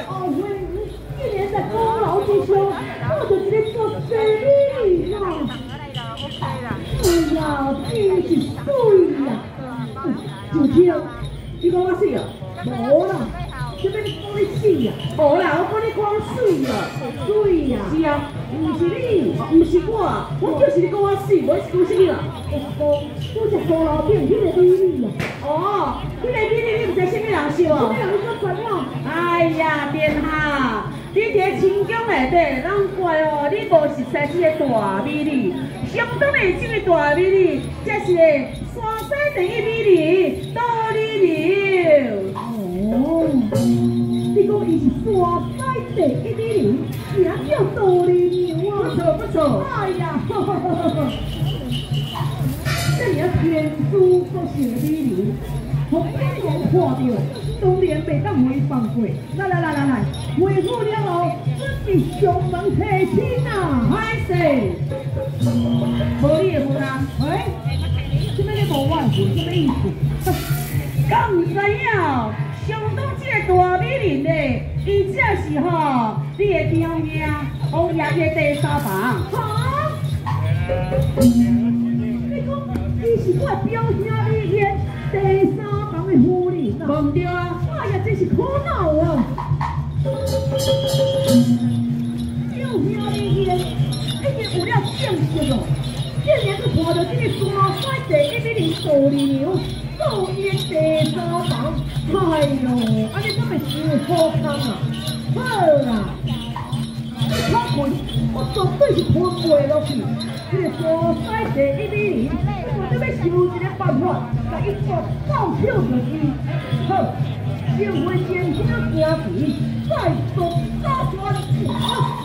哦喂，一年在功劳之中，我就是咧做生意啦。哎呀，真是水呀！就听，你讲我水啊？无啦，这边讲你水啊？无啦，我讲你讲水啊，水呀！是啊，不是你，不是我就是你讲我水，我是讲什么啦？我是高楼顶迄个美女啊！哦，迄个美女你唔知什么人笑啊？什么人你讲知影？哎呀，殿下，你伫清宫内底，难怪哦，你无熟悉这个大美女。相当的这个大美女，这是个山西第一美女，杜丽娘。哦，你讲伊是山西第一美女，名叫杜丽娘啊！不错不错。哎呀，这也天书所写的美女，从天王看到，当然袂当违反过。来，回府了后，准备上门提亲啊！歹势。无你的夫人，喂，什么你无怨妇？什么意思？敢唔知影？相当这个大美人咧，伊这是吼你的表兄王爷的第三房。哈？你讲伊是我的表兄李天第三房的夫人啊？无对啊！哎呀，真是苦恼啊！表兄李天，已经有了正式哦。竟然去看到这个山西第一美人杜丽娘做伊的第三房，哎哟，安尼怎会伤好康啊？好啦，你看看，我绝对是看袂落去。这个山西第一美人，我得要想一个办法，把伊做搞笑落去。好，先回见听歌词，再做大传话。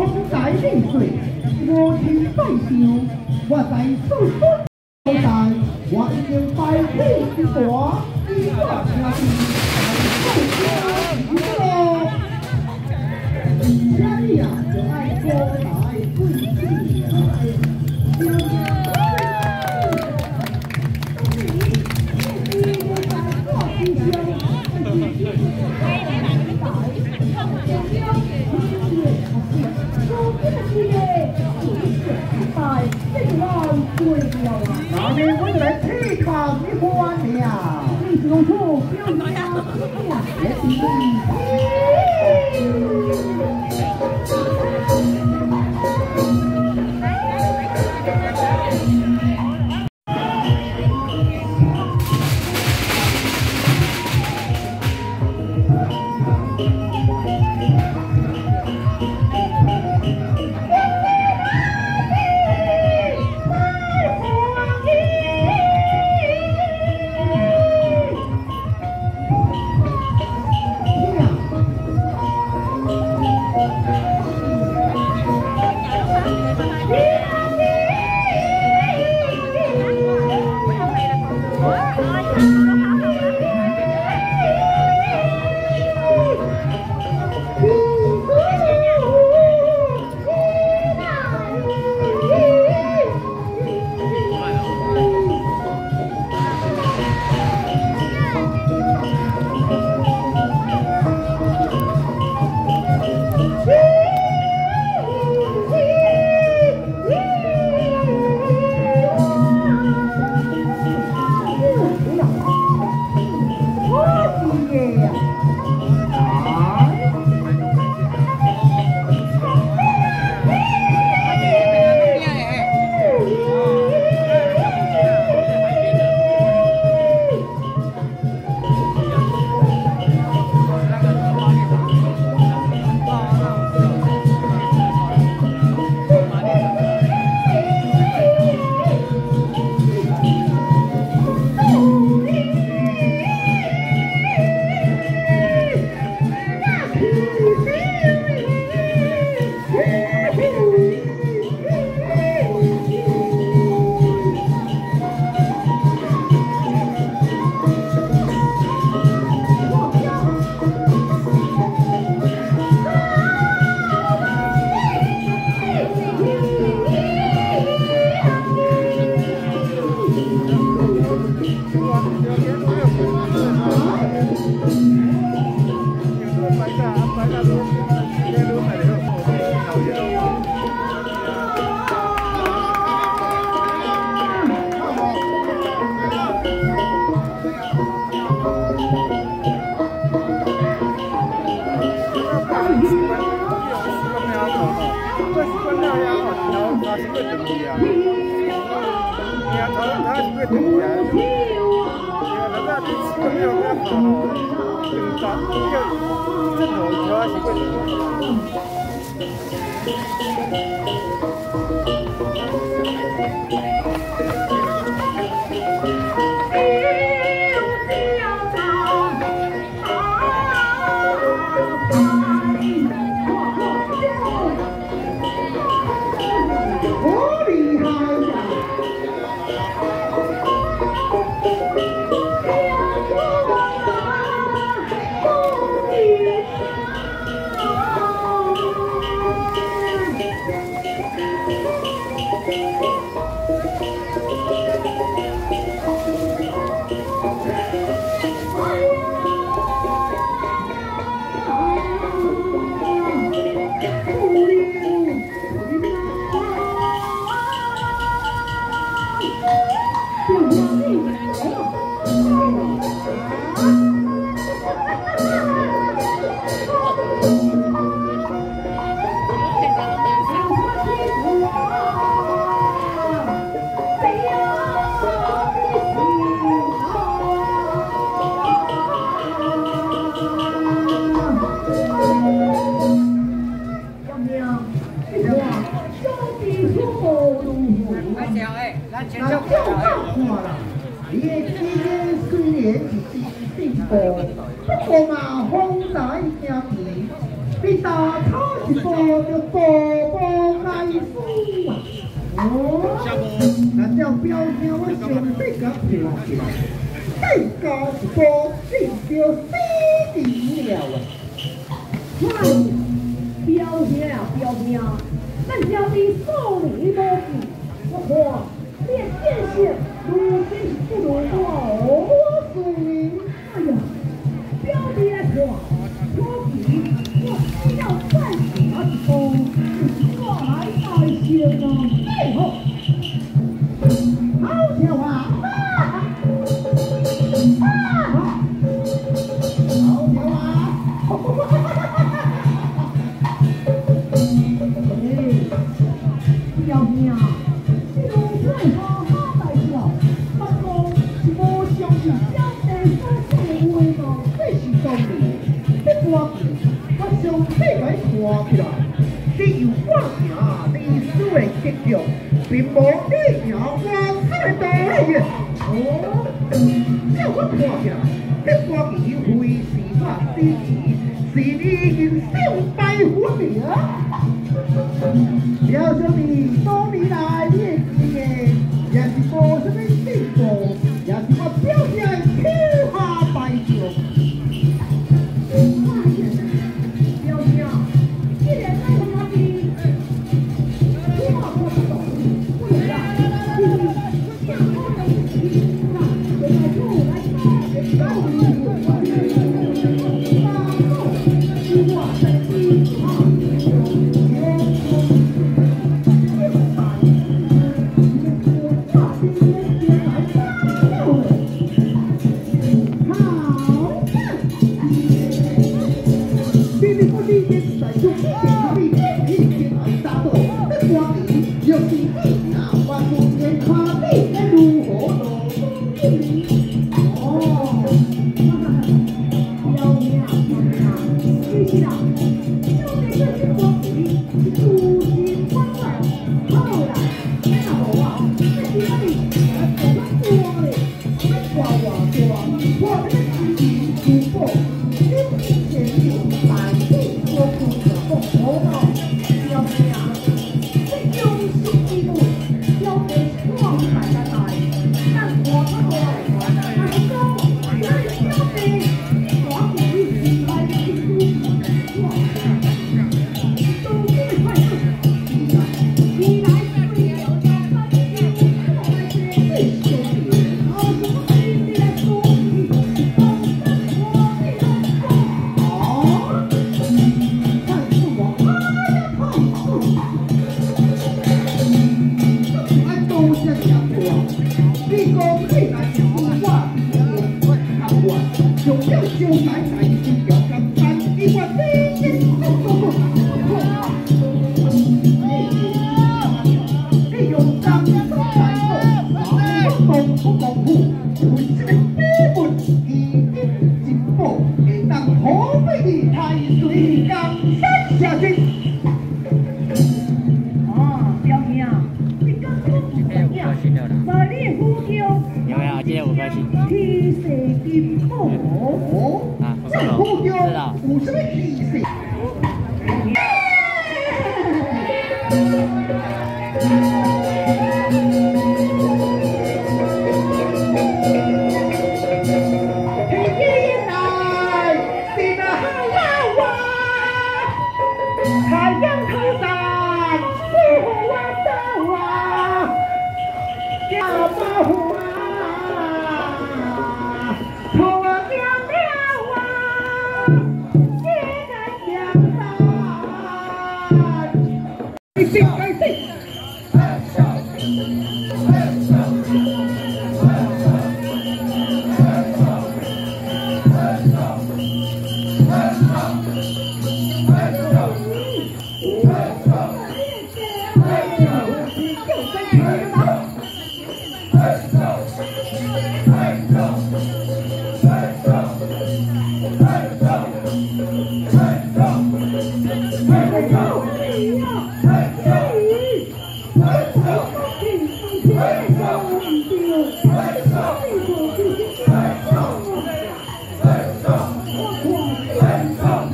风台丽水，无情在上，我在四分高台，我已经排起一大，一挂兄弟来做家里啊，就爱高台贵气啊！ 那年我就来体抗你欢了，你是弄错，不要呀！ 你打草一步就步步来输啊！哦，那这表现我上必甲跳起来，再加一步，你就死定了啊！ 快，表兄啊表兄，咱家的少年无忌，我看你的见识如今是不如我孙女。哎呀，表弟来看，可比我只要再加一步，就是我来大胜啊！最后，好笑啊！表兄，这种菜花好大条，不过是无相信小弟所说的话吗？这是当然。这歌我上细来看起来，只有我行历史的结局，并无你行我生的道理。哦，照我看起来，这歌非是法之棋，是你人生大分了。表兄弟，多年来你的经验，也是无什么进步，也是我表兄的启发大将。表兄，既然在他的，我不懂，为啥？因为下后的事情，那就来后来到你我在心上。 Let's go!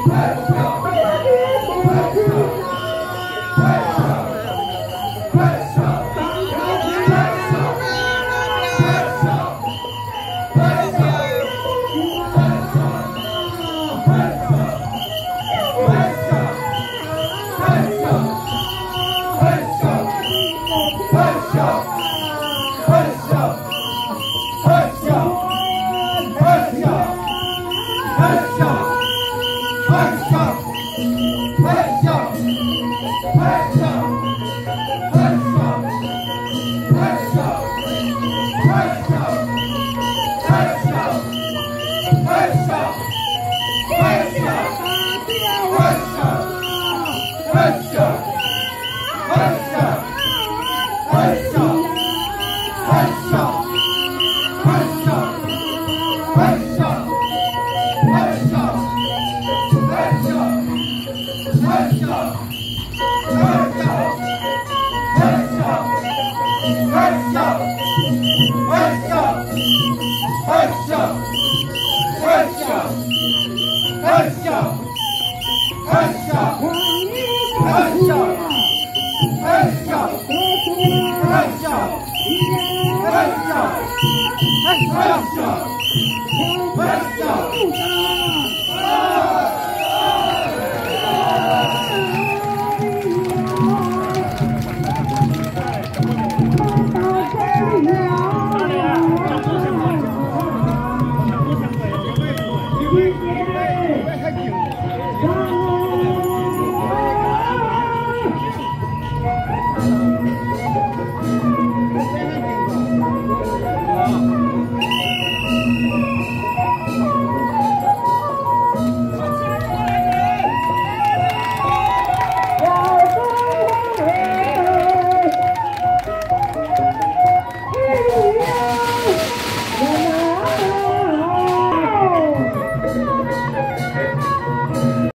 Hey!